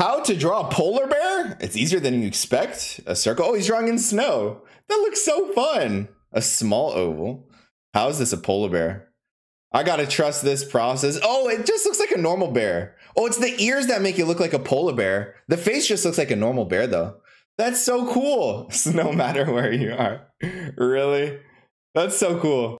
How to draw a polar bear? It's easier than you expect. A circle. Oh, he's drawing in snow. That looks so fun. A small oval. How is this a polar bear? I gotta trust this process. Oh, it just looks like a normal bear. Oh, it's the ears that make it look like a polar bear. The face just looks like a normal bear, though. That's so cool. No matter where you are. Really? That's so cool.